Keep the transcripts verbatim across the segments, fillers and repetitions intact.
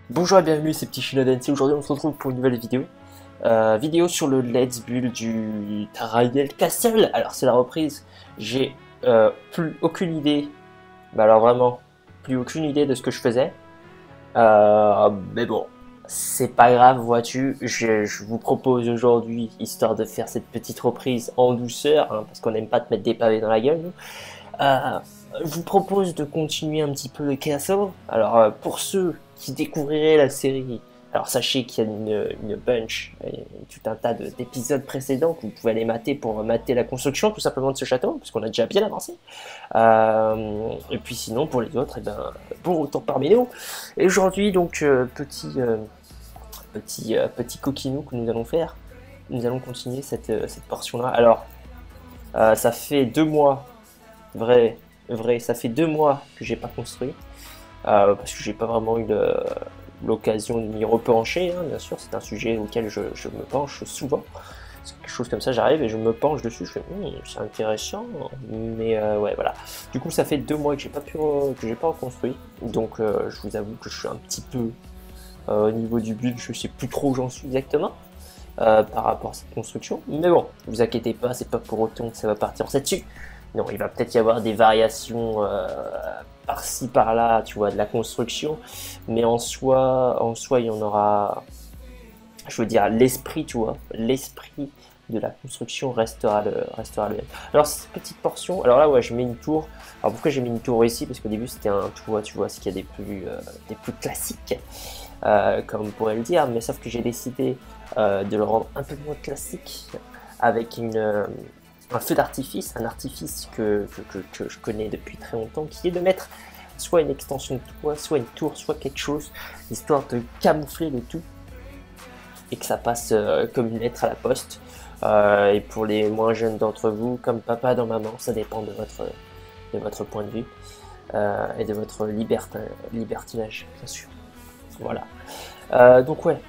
Bonjour et bienvenue, c'est Petit Shinoden. Aujourd'hui on se retrouve pour une nouvelle vidéo. Euh, vidéo sur le Let's Build du Tarrayel Castle. Alors c'est la reprise, j'ai euh, plus aucune idée, bah alors vraiment, plus aucune idée de ce que je faisais. Euh, mais bon, c'est pas grave, vois-tu, je, je vous propose aujourd'hui, histoire de faire cette petite reprise en douceur, hein, parce qu'on n'aime pas te mettre des pavés dans la gueule, nous. Euh, je vous propose de continuer un petit peu le Castle. Alors euh, pour ceux qui découvriraient la série, alors sachez qu'il y a une, une bunch, et tout un tas d'épisodes précédents que vous pouvez aller mater pour mater la construction tout simplement de ce château, parce qu'on a déjà bien avancé. Euh, et puis sinon pour les autres, et ben bon retour parmi nous. Et aujourd'hui donc euh, petit euh, petit euh, petit coquinou que nous allons faire. Nous allons continuer cette, euh, cette portion là. Alors euh, ça fait deux mois. Vrai, vrai, ça fait deux mois que j'ai pas construit, euh, parce que j'ai pas vraiment eu l'occasion de m'y repencher, hein, bien sûr, c'est un sujet auquel je, je me penche souvent, c'est quelque chose comme ça, j'arrive et je me penche dessus, je fais, hm, c'est intéressant, mais euh, ouais, voilà. Du coup, ça fait deux mois que j'ai pas pu, que j'ai pas reconstruit, donc euh, je vous avoue que je suis un petit peu, euh, au niveau du build, je sais plus trop où j'en suis exactement, euh, par rapport à cette construction, mais bon, vous inquiétez pas, c'est pas pour autant que ça va partir là-dessus. Non, il va peut-être y avoir des variations euh, par-ci par-là, tu vois, de la construction, mais en soi, en soi, il y en aura, je veux dire, l'esprit, tu vois, l'esprit de la construction restera le, restera le même. Alors cette petite portion, alors là, ouais, je mets une tour. Alors pourquoi j'ai mis une tour ici? Parce qu'au début c'était un toit, tu vois, ce qu'il y a des plus, euh, des plus classiques, euh, comme on pourrait le dire, mais sauf que j'ai décidé euh, de le rendre un peu moins classique avec une euh, un feu d'artifice, un artifice que, que, que, que je connais depuis très longtemps, qui est de mettre soit une extension de toit, soit une tour, soit quelque chose, histoire de camoufler le tout, et que ça passe euh, comme une lettre à la poste. Euh, et pour les moins jeunes d'entre vous, comme papa dans maman, ça dépend de votre, de votre point de vue, euh, et de votre libertin, libertinage, bien sûr. Voilà. Euh, donc ouais.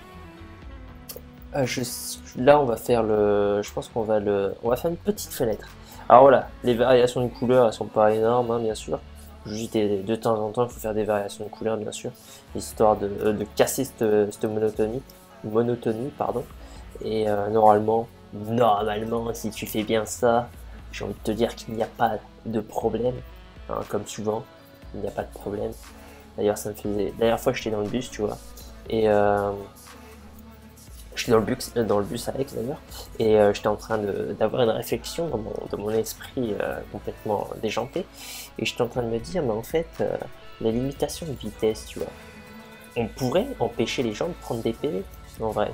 Euh, je, là on va faire le, je pense qu'on va le, on va faire une petite fenêtre. Alors voilà, les variations de couleurs elles sont pas énormes, hein, bien sûr. Juste de temps en temps il faut faire des variations de couleurs, bien sûr, histoire de, de casser cette, cette monotonie, monotonie pardon. Et euh, normalement, normalement si tu fais bien ça, j'ai envie de te dire qu'il n'y a pas de problème, hein, comme souvent, il n'y a pas de problème. D'ailleurs ça me faisait, la dernière fois j'étais dans le bus, tu vois, et euh, j'étais dans le bus, dans le bus avec d'ailleurs, et euh, j'étais en train d'avoir une réflexion dans mon, dans mon esprit euh, complètement déjanté, et j'étais en train de me dire, mais en fait, euh, la limitation de vitesse, tu vois, on pourrait empêcher les gens de prendre des P V, en vrai.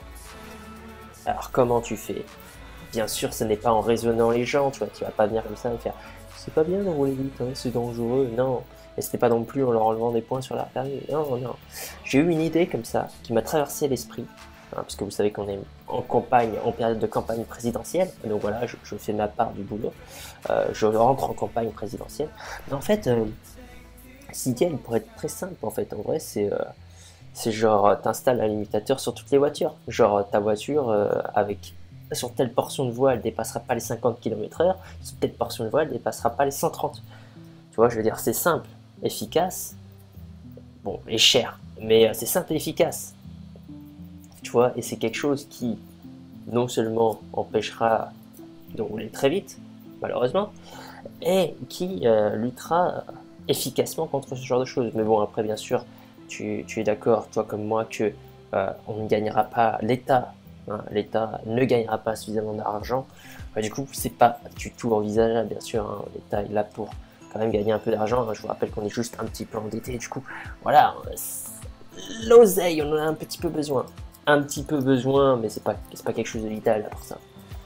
Alors comment tu fais? Bien sûr, ce n'est pas en raisonnant les gens, tu vois, tu vas pas venir comme ça et faire, c'est pas bien de rouler vite, hein, c'est dangereux, non. Et c'était pas non plus en leur enlevant des points sur leur permis, non, non. J'ai eu une idée comme ça, qui m'a traversé l'esprit, hein, parce que vous savez qu'on est en campagne, en période de campagne présidentielle, donc voilà, je, je fais ma part du boulot, euh, je rentre en campagne présidentielle. Mais en fait, euh, cette idée, elle pourrait être très simple, en fait, en vrai, c'est euh, c'est genre, t'installes un limitateur sur toutes les voitures, genre ta voiture, euh, avec, sur telle portion de voie, elle dépassera pas les cinquante kilomètres heure, sur telle portion de voie, elle dépassera pas les cent trente. Tu vois, je veux dire, c'est simple, efficace, bon, et cher, mais euh, c'est simple et efficace. Tu vois, et c'est quelque chose qui non seulement empêchera de rouler très vite, malheureusement, et qui euh, luttera efficacement contre ce genre de choses. Mais bon, après, bien sûr, tu, tu es d'accord, toi comme moi, que euh, on ne gagnera pas, l'État, hein, l'État ne gagnera pas suffisamment d'argent. Bah, du coup, c'est pas du tout envisageable, bien sûr, hein, l'État est là pour quand même gagner un peu d'argent. Hein. Je vous rappelle qu'on est juste un petit peu endetté, du coup, voilà, l'oseille, on en a un petit peu besoin. Un petit peu besoin, mais c'est pas, c'est pas quelque chose de vital là pour ça.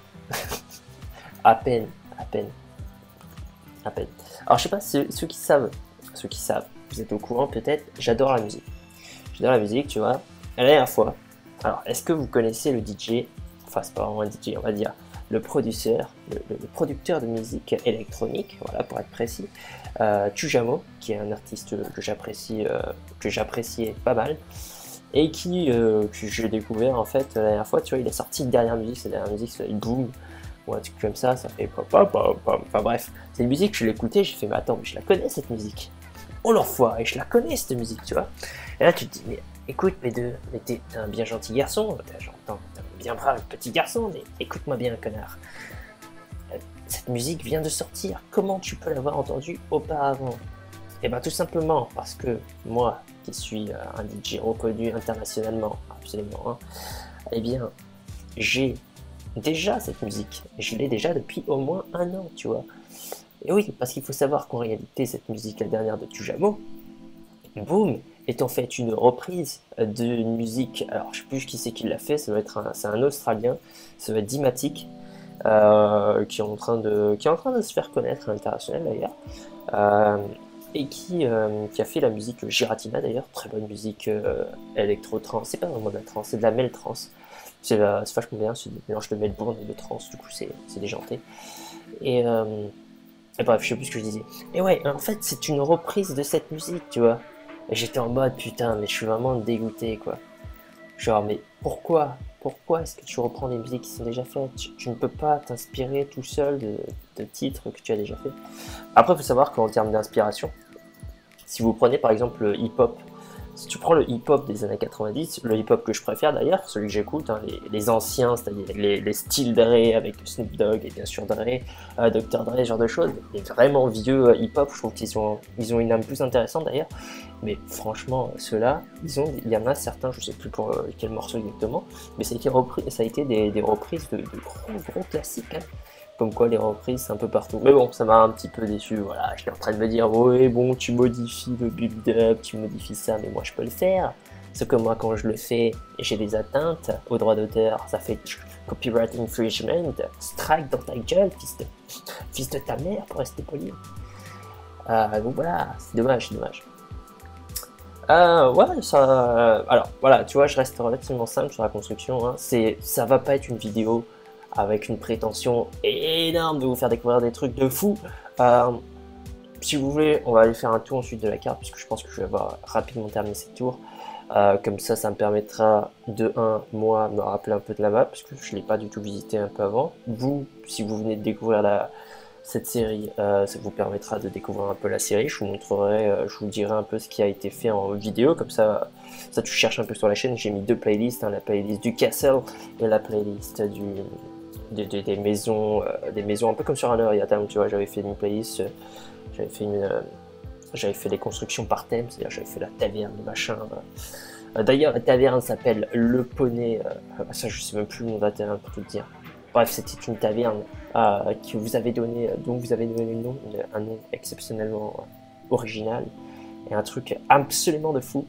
à peine, à peine, à peine. Alors je sais pas, ceux, ceux qui savent, ceux qui savent, vous êtes au courant peut-être, j'adore la musique. J'adore la musique, tu vois. La dernière fois, alors est-ce que vous connaissez le D J, enfin c'est pas vraiment un D J, on va dire, le producteur, le, le, le producteur de musique électronique, voilà pour être précis, euh, Tujamo, qui est un artiste que j'apprécie, euh, que j'appréciais pas mal. Et qui, euh, que j'ai découvert en fait la dernière fois, tu vois, il a sorti une dernière musique, cette dernière musique s'appelle Boom, ou un truc comme ça, ça fait pop pop pop pop, enfin bref, c'est une musique, je l'ai écoutée, j'ai fait, mais attends, mais je la connais cette musique, oh l'enfoiré, je la connais cette musique, tu vois, et là tu te dis, mais écoute, mais de, mais t'es un bien gentil garçon, j'entends, t'es un bien brave petit garçon, mais écoute-moi bien, connard. Euh, Cette musique vient de sortir, comment tu peux l'avoir entendue auparavant? Eh bien tout simplement parce que moi, qui suis euh, un D J reconnu internationalement, absolument, hein, eh bien, j'ai déjà cette musique, je l'ai déjà depuis au moins un an, tu vois. Et oui, parce qu'il faut savoir qu'en réalité, cette musique, la dernière de Tujamo, Boom, est en fait une reprise d'une musique, alors je sais plus qui c'est qui l'a fait, ça doit être un, c'est un Australien, ça va être Dimatic, euh, qui, est en train de, qui est en train de se faire connaître à l'international d'ailleurs, euh, et qui, euh, qui a fait la musique Giratina d'ailleurs, très bonne musique euh, électro-trance, c'est pas vraiment de la trance, c'est de la mel-trance, c'est vachement bien, c'est un mélange de Melbourne et de trance, du coup c'est déjanté. Et, euh, et bref, je sais plus ce que je disais. Et ouais, en fait c'est une reprise de cette musique, tu vois. Et j'étais en mode putain, mais je suis vraiment dégoûté quoi. Genre, mais pourquoi Pourquoi est-ce que tu reprends des musiques qui sont déjà faites? tu, tu ne peux pas t'inspirer tout seul de, de titres que tu as déjà fait. Après, il faut savoir qu'en termes d'inspiration, si vous prenez par exemple le hip-hop, si tu prends le hip-hop des années quatre-vingt-dix, le hip-hop que je préfère d'ailleurs, celui que j'écoute, hein, les, les anciens, c'est-à-dire les, les styles Dre avec Snoop Dogg et bien sûr Dre, euh, docteur Dre, ce genre de choses, les vraiment vieux euh, hip-hop, je trouve qu'ils ont, ils ont une âme plus intéressante d'ailleurs, mais franchement, ceux-là, ils ont, il y en a certains, je sais plus pour euh, quel morceau exactement, mais ça a été, repris, ça a été des, des reprises de, de gros gros classiques, hein. Comme quoi les reprises c'est un peu partout. Mais bon, ça m'a un petit peu déçu, voilà, j'étais en train de me dire, ouais bon, tu modifies le build-up, tu modifies ça, mais moi je peux le faire. C'est que moi quand je le fais, j'ai des atteintes aux droits d'auteur, ça fait copyright infringement, strike dans ta gueule, fils de, fils de ta mère, pour rester poli. Euh, donc voilà, c'est dommage, c'est dommage. Euh, ouais, ça... euh, alors, voilà, tu vois, je reste relativement simple sur la construction, hein. C'est, ça va pas être une vidéo avec une prétention énorme de vous faire découvrir des trucs de fou. Euh, si vous voulez, on va aller faire un tour ensuite de la carte, puisque je pense que je vais avoir rapidement terminé cette tour. Euh, comme ça, ça me permettra de un, moi, me rappeler un peu de la map, parce que je ne l'ai pas du tout visité un peu avant. Vous, si vous venez de découvrir la, cette série, euh, ça vous permettra de découvrir un peu la série. Je vous montrerai, euh, je vous dirai un peu ce qui a été fait en vidéo, comme ça, ça tu cherches un peu sur la chaîne. J'ai mis deux playlists, hein, la playlist du castle et la playlist du... Des, des, des maisons, euh, des maisons un peu comme sur un Area Time, tu vois, j'avais fait une playlist, euh, j'avais fait une, euh, j'avais fait des constructions par thème, c'est-à-dire j'avais fait la taverne, machin. Euh. D'ailleurs, la taverne s'appelle Le Poney, euh, ça je sais même plus le nom de la taverne pour tout dire. Bref, c'était une taverne euh, qui vous avait donné, dont vous avez donné le nom, un nom exceptionnellement euh, original et un truc absolument de fou.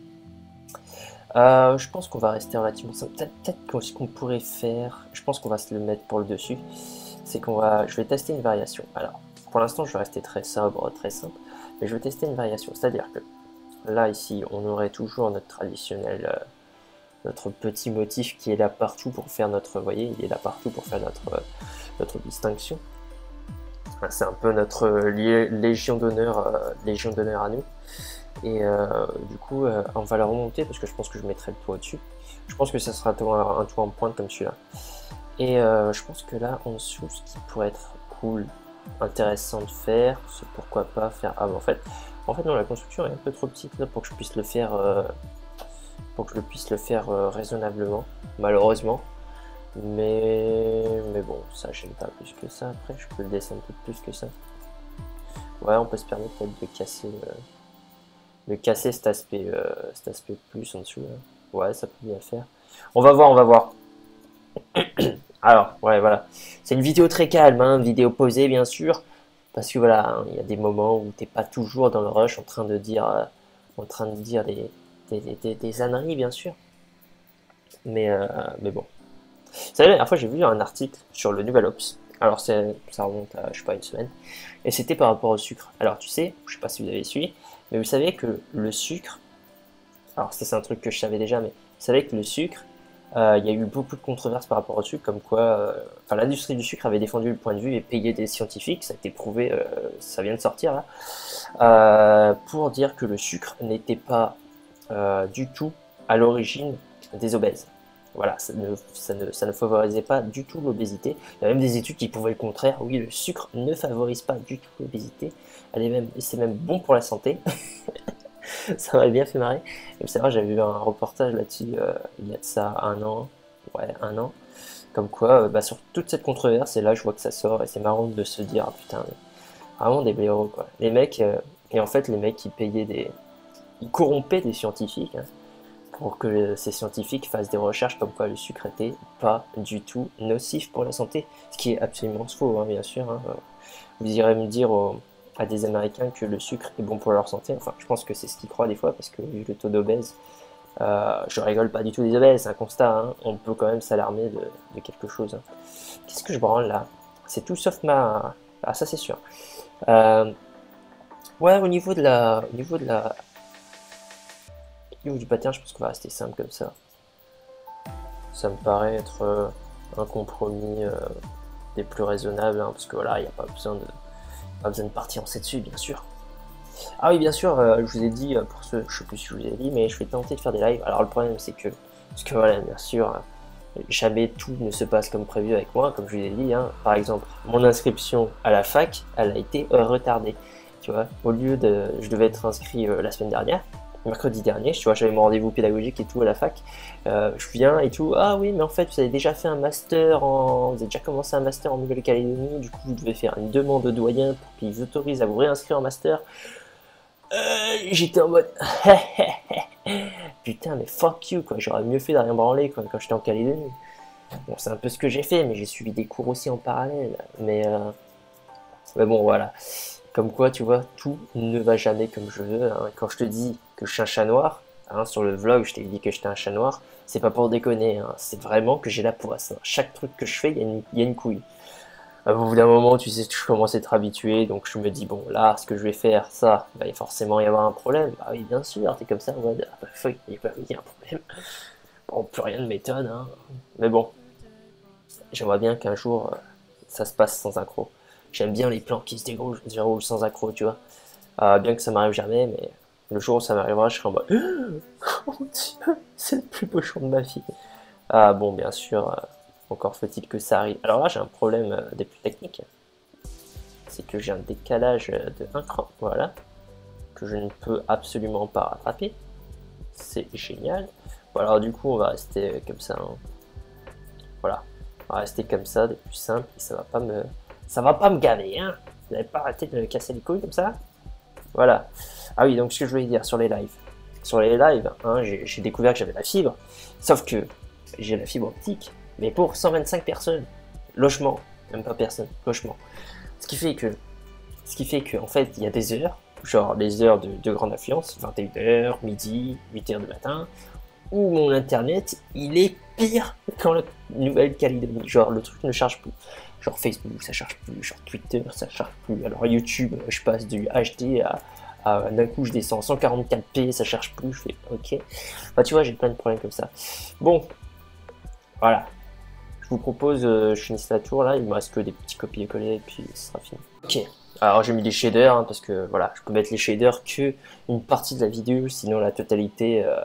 Euh, je pense qu'on va rester relativement simple. Peut-être peut-être que ce qu'on pourrait faire, je pense qu'on va se le mettre pour le dessus, c'est qu'on va, je vais tester une variation. Alors, pour l'instant, je vais rester très sobre, très simple, mais je vais tester une variation. C'est-à-dire que là, ici, on aurait toujours notre traditionnel, euh, notre petit motif qui est là partout pour faire notre, vous voyez, il est là partout pour faire notre, euh, notre distinction. C'est un peu notre légion d'honneur, euh, légion d'honneur à nous. Et euh, du coup, euh, on va la remonter parce que je pense que je mettrai le toit au-dessus. Je pense que ça sera un toit, un toit en pointe comme celui-là. Et euh, je pense que là, en dessous, ce qui pourrait être cool, intéressant de faire, c'est pourquoi pas faire... Ah, mais en fait, en fait non, la construction est un peu trop petite là pour que je puisse le faire, euh, pour que je puisse le faire euh, raisonnablement, malheureusement. Mais, mais bon, ça j'aime pas plus que ça. Après, je peux le descendre un peu plus que ça. Ouais, on peut se permettre peut-être de casser... Euh, de casser cet aspect, euh, cet aspect plus en dessous. Là. Ouais, ça peut bien faire. On va voir, on va voir. Alors, ouais, voilà. C'est une vidéo très calme, hein, une vidéo posée, bien sûr. Parce que voilà, hein, il y a des moments où t'es pas toujours dans le rush en train de dire, euh, en train de dire des, des, des, des âneries, bien sûr. Mais, euh, mais bon. Vous savez, la dernière fois, j'ai vu un article sur le Nouvel Ops. Alors, ça remonte à, je sais pas, une semaine. Et c'était par rapport au sucre. Alors, tu sais, je sais pas si vous avez suivi, mais vous savez que le sucre, alors ça c'est un truc que je savais déjà, mais vous savez que le sucre, euh, il y a eu beaucoup de controverses par rapport au sucre, comme quoi, euh, enfin l'industrie du sucre avait défendu le point de vue et payé des scientifiques, ça a été prouvé, euh, ça vient de sortir là, euh, pour dire que le sucre n'était pas euh, du tout à l'origine des obèses. Voilà, ça ne, ça, ne, ça ne favorisait pas du tout l'obésité. Il y a même des études qui prouvaient le contraire. Oui, le sucre ne favorise pas du tout l'obésité. Elle est même, c'est même bon pour la santé. Ça m'avait bien fait marrer. Et c'est vrai, j'avais vu un reportage là-dessus euh, il y a de ça un an, ouais, un an, comme quoi, euh, bah, sur toute cette controverse, et là je vois que ça sort, et c'est marrant de se dire, ah, putain, mais vraiment des blaireaux, quoi. Les mecs, euh, et en fait, les mecs, ils payaient des. Ils corrompaient des scientifiques, hein, pour que ces scientifiques fassent des recherches comme quoi le sucre était pas du tout nocif pour la santé, ce qui est absolument faux, hein, bien sûr. Hein. Vous irez me dire aux- à des Américains que le sucre est bon pour leur santé, enfin je pense que c'est ce qu'ils croient des fois, parce que vu le taux d'obèses, euh, je rigole pas du tout des obèses, c'est un constat, hein, on peut quand même s'alarmer de, de quelque chose. Hein. Qu'est-ce que je branle là? C'est tout sauf ma... Ah ça c'est sûr. Euh, ouais, au niveau de la... Au niveau de la... Au niveau du pattern, je pense qu'on va rester simple comme ça. Ça me paraît être euh, un compromis euh, des plus raisonnables, hein, parce que voilà, il n'y a pas besoin de, pas besoin de partir en C dessus, bien sûr. Ah oui, bien sûr, euh, je vous ai dit, euh, pour ceux, je sais plus si je vous ai dit, mais je vais tenter de faire des lives. Alors le problème, c'est que, parce que voilà, bien sûr, euh, jamais tout ne se passe comme prévu avec moi, comme je vous ai dit. Hein. Par exemple, mon inscription à la fac, elle a été euh, retardée. Tu vois, au lieu de, je devais être inscrit euh, la semaine dernière. Mercredi dernier, tu vois, j'avais mon rendez-vous pédagogique et tout à la fac. Euh, je viens et tout. Ah oui, mais en fait, vous avez déjà fait un master en. Vous avez déjà commencé un master en Nouvelle-Calédonie. Du coup, vous devez faire une demande au doyen pour qu'il vous autorise à vous réinscrire en master. Euh, J'étais en mode. Putain, mais fuck you, quoi. J'aurais mieux fait de rien branler, quoi, quand j'étais en Calédonie. Bon, c'est un peu ce que j'ai fait, mais j'ai suivi des cours aussi en parallèle. Mais, euh... mais bon, voilà. Comme quoi, tu vois, tout ne va jamais comme je veux. Hein. Quand je te dis que je suis un chat noir, hein, sur le vlog, je t'ai dit que j'étais un chat noir, c'est pas pour déconner, hein. C'est vraiment que j'ai la poisse. Hein. Chaque truc que je fais, il y, y, a une couille. Au bout d'un moment, tu sais, je commence à être habitué, donc je me dis, bon, là, ce que je vais faire, ça, il va forcément y avoir un problème. Bah oui, bien sûr, t'es comme ça, ouais, bah, il y a un problème. Bon, plus rien ne m'étonne, hein. Mais bon, j'aimerais bien qu'un jour, euh, ça se passe sans accroc. J'aime bien les plans qui se déroulent, déroulent sans accroc, tu vois. Euh, bien que ça m'arrive jamais, mais le jour où ça m'arrivera, je serai en mode oh mon dieu, c'est le plus beau jour de ma vie. Ah bon, bien sûr, euh, encore faut-il que ça arrive. Alors là, j'ai un problème euh, des plus techniques. C'est que j'ai un décalage de un cran, voilà, que je ne peux absolument pas rattraper. C'est génial. Bon, alors du coup, on va rester comme ça. Hein. Voilà, on va rester comme ça, des plus simples, et ça va pas me, ça va pas me gaver, hein. Vous n'avez pas arrêté de me casser les couilles comme ça. Voilà. Ah oui, donc ce que je voulais dire sur les lives. Sur les lives, hein, j'ai découvert que j'avais la fibre. Sauf que j'ai la fibre optique, mais pour cent vingt-cinq personnes. Logement, même pas personne, logement. Ce qui fait que, ce qui fait que, en fait, il y a des heures, genre les heures de, de grande affluence, vingt et une heures, midi, huit heures du matin, où mon internet, il est pire qu'en Nouvelle-Calédonie. Genre, le truc ne charge plus. Genre Facebook, ça charge plus. Genre Twitter, ça charge plus. Alors YouTube, je passe du H D à, à d'un coup, je descends en cent quarante-quatre p, ça charge plus. Je fais OK. Bah, tu vois, j'ai plein de problèmes comme ça. Bon, voilà. Je vous propose, euh, je finisse la tour là. Il me reste que des petits copier-coller et puis ce sera fini. OK. Alors j'ai mis des shaders hein, parce que voilà, je peux mettre les shaders que une partie de la vidéo, sinon la totalité. Euh,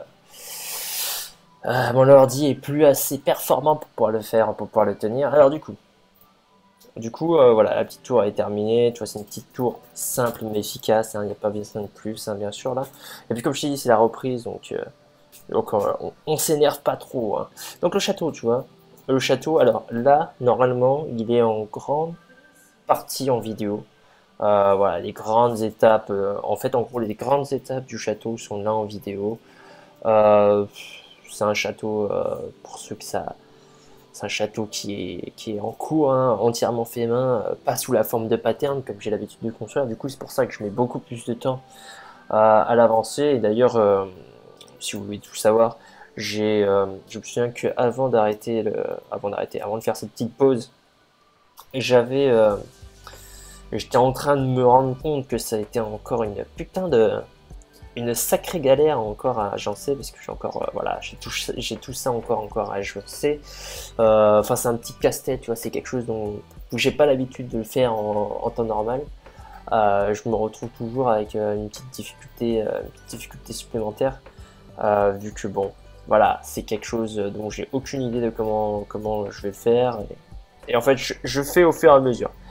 Euh, mon ordi est plus assez performant pour pouvoir le faire, pour pouvoir le tenir. Alors du coup, du coup, euh, voilà, la petite tour est terminée. Tu vois, c'est une petite tour simple mais efficace. Il hein, n'y a pas besoin de plus, hein, bien sûr là. Et puis comme je t'ai dit, c'est la reprise, donc, euh, donc euh, on, on s'énerve pas trop. Hein. Donc le château, tu vois, le château. Alors là, normalement, il est en grande partie en vidéo. Euh, voilà, les grandes étapes. Euh, en fait, en gros, les grandes étapes du château sont là en vidéo. Euh, c'est un château, euh, pour ceux que ça, c'est un château qui est, qui est en cours, hein, entièrement fait main, euh, pas sous la forme de pattern comme j'ai l'habitude de construire. Du coup, c'est pour ça que je mets beaucoup plus de temps à, à l'avancer. Et d'ailleurs, euh, si vous voulez tout savoir, j'ai, euh, je me souviens que avant d'arrêter, le, avant d'arrêter, avant de faire cette petite pause, j'avais, euh, j'étais en train de me rendre compte que ça a été encore une putain de une sacrée galère encore à agencer parce que j'ai encore euh, voilà j'ai tout j'ai tout ça encore encore à agencer. Euh, enfin c'est un petit casse-tête, tu vois, c'est quelque chose dont où j'ai pas l'habitude de le faire en, en temps normal. Euh, je me retrouve toujours avec euh, une petite difficulté euh, une petite difficulté supplémentaire euh, vu que bon voilà c'est quelque chose dont j'ai aucune idée de comment comment je vais le faire et, et en fait je, je fais au fur et à mesure.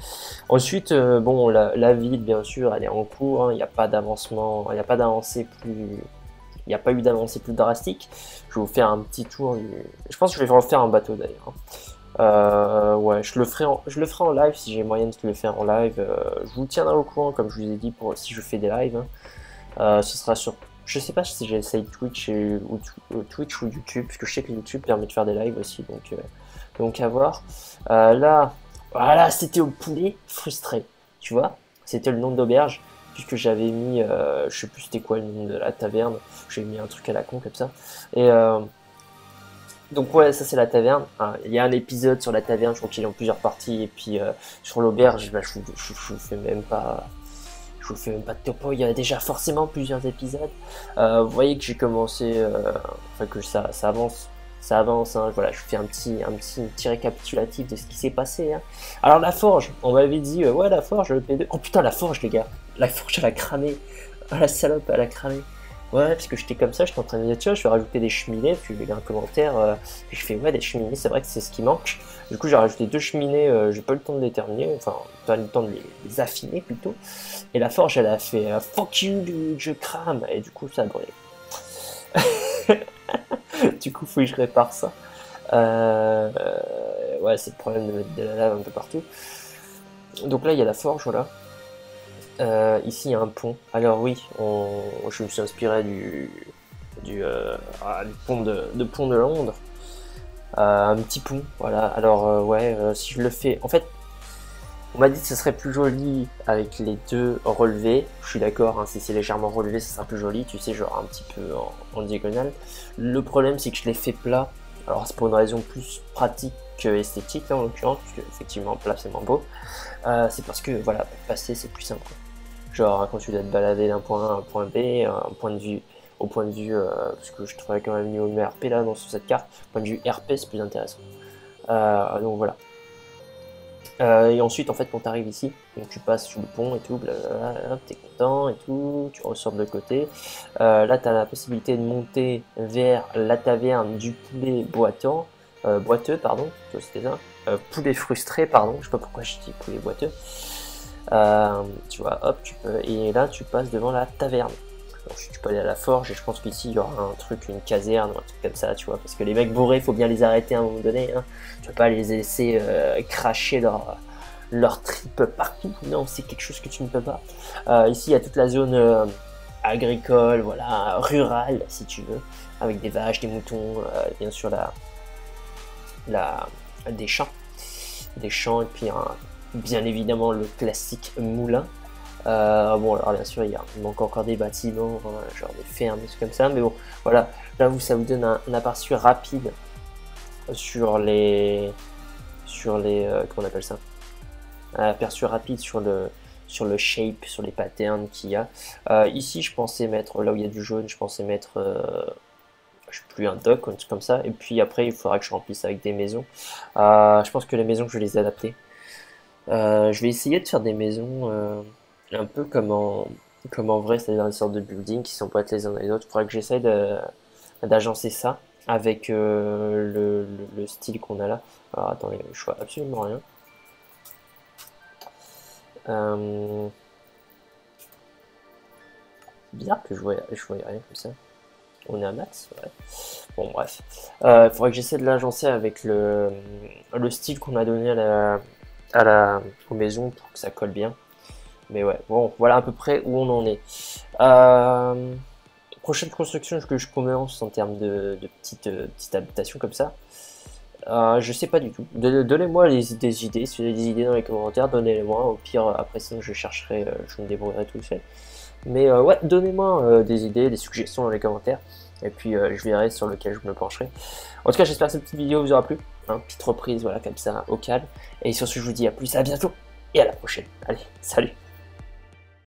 Ensuite, euh, bon, la, la ville, bien sûr, elle est en cours, hein, il n'y a pas d'avancement, il n'y a pas d'avancée plus... Il n'y a pas eu d'avancée plus drastique. Je vais vous faire un petit tour du... Je pense que je vais refaire un bateau d'ailleurs. Euh, ouais, je le ferai en, je le ferai en live si j'ai moyen de le faire en live. Euh, je vous tiendrai au courant, comme je vous ai dit, pour si je fais des lives. Hein. Euh, ce sera sur... Je sais pas si j'essaye Twitch et, ou, ou Twitch ou YouTube, parce que je sais que YouTube permet de faire des lives aussi, donc, euh, donc à voir. Euh, là, voilà, c'était au poulet frustré, tu vois. C'était le nom d'auberge. Puisque j'avais mis, euh, je sais plus c'était quoi le nom de la taverne, j'ai mis un truc à la con comme ça. Et euh, donc ouais, ça c'est la taverne. Hein, il y a un épisode sur la taverne, je crois qu'il est en plusieurs parties, et puis euh, sur l'auberge, bah, je, je, je vous fais même pas, je vous fais même pas de topo. Il y a déjà forcément plusieurs épisodes. Euh, vous voyez que j'ai commencé, euh, enfin que ça, ça avance. Ça avance, hein. Voilà, je vous fais un petit, un petit, un petit récapitulatif de ce qui s'est passé. Hein. Alors la forge, on m'avait dit, euh, ouais la forge, le P deux. Oh putain la forge les gars, la forge elle a cramé. Oh la salope elle a cramé. Ouais parce que j'étais comme ça, j'étais en train de dire tiens je vais rajouter des cheminées, puis il y a un commentaire, euh, et je fais ouais des cheminées, c'est vrai que c'est ce qui manque. Du coup j'ai rajouté deux cheminées, euh, j'ai pas eu le temps de les terminer, enfin pas eu le temps de les, les affiner plutôt. Et la forge elle a fait euh, fuck you, je crame, et du coup ça a brûlé. Du coup, faut que je répare ça. Euh, ouais, c'est le problème de mettre de la lave un peu partout. Donc là, il y a la forge, voilà. Euh, ici, il y a un pont. Alors oui, on, je me suis inspiré du, du, euh, ah, du pont de, de pont de Londres. Euh, un petit pont, voilà. Alors euh, ouais, euh, si je le fais... En fait, on m'a dit que ce serait plus joli avec les deux relevés. Je suis d'accord, hein, si c'est légèrement relevé, ce sera plus joli. Tu sais, genre un petit peu en, en diagonale. Le problème, c'est que je l'ai fait plat. Alors, c'est pour une raison plus pratique que esthétique, là, en l'occurrence, parce que effectivement, plat, c'est moins beau. Euh, c'est parce que, voilà, pour passer, c'est plus simple. Quoi. Genre, quand tu dois te balader d'un point A à un point B, un point de vue, au point de vue, euh, parce que je trouvais quand même mieux au R P là, dans, sur cette carte, point de vue R P, c'est plus intéressant. Euh, donc voilà. Euh, et ensuite, en fait, quand tu arrives ici, donc tu passes sous le pont et tout, blablabla, t'es content et tout, tu ressors de l'autre côté. Euh, là, tu as la possibilité de monter vers la taverne du poulet boitant, euh, boiteux, pardon, c'était ça, euh, poulet frustré, pardon, je sais pas pourquoi je dis poulet boiteux. Euh, tu vois, hop, tu peux, et là, tu passes devant la taverne. Ensuite, tu peux aller à la forge, et je pense qu'ici, il y aura un truc, une caserne, ou un truc comme ça, tu vois, parce que les mecs bourrés, il faut bien les arrêter à un moment donné, hein. Tu peux pas les laisser euh, cracher leur, leur trip partout, non, c'est quelque chose que tu ne peux pas. Euh, ici, il y a toute la zone euh, agricole, voilà, rurale, si tu veux, avec des vaches, des moutons, euh, bien sûr, la, la, des champs, des champs, et puis, un, bien évidemment, le classique moulin. Euh, bon, alors bien sûr, il, y a, il manque encore des bâtiments, hein, genre des fermes, des trucs comme ça, mais bon, voilà, là vous, ça vous donne un, un aperçu rapide sur les, sur les, euh, comment on appelle ça, un aperçu rapide sur le, sur le shape, sur les patterns qu'il y a. Euh, ici, je pensais mettre, là où il y a du jaune, je pensais mettre, euh, je sais plus, un dock, un truc comme ça, et puis après, il faudra que je remplisse avec des maisons. Euh, je pense que les maisons, je vais les adapter. Euh, je vais essayer de faire des maisons... Euh, un peu comme en, comme en vrai, c'est-à-dire une sorte de building qui sont pas les uns dans les autres. Il faudrait que j'essaye d'agencer ça avec euh, le, le, le style qu'on a là. Alors attendez, je vois absolument rien. Euh... C'est bizarre que je vois, je vois rien comme ça. On est à max, ouais. Bon bref. Il euh, faudrait que j'essaie de l'agencer avec le, le style qu'on a donné à la, à la, aux maisons pour que ça colle bien. Mais ouais, bon, voilà à peu près où on en est. Euh, prochaine construction que je commence en termes de, de petites, euh, petites habitations comme ça. Euh, je sais pas du tout. Donnez-moi des idées. Si vous avez des idées dans les commentaires, donnez-les-moi. Au pire, après ça, je chercherai, euh, je me débrouillerai tout seul. Mais euh, ouais, donnez-moi euh, des idées, des suggestions dans les commentaires. Et puis euh, je verrai sur lequel je me pencherai. En tout cas, j'espère que cette petite vidéo vous aura plu. Hein, petite reprise, voilà, comme ça, au calme. Et sur ce, je vous dis à plus, à bientôt. Et à la prochaine. Allez, salut!